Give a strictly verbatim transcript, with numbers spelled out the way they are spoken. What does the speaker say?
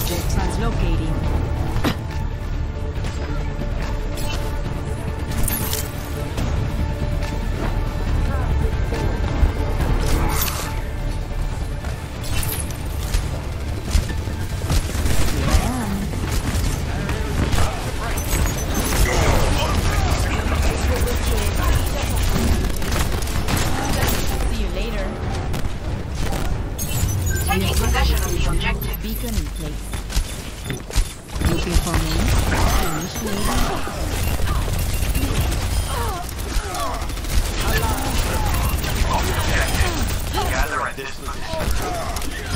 Translocating. See you later. Taking possession of the objective. Beacon in place. Looking for me? Initiating. Gather at this position.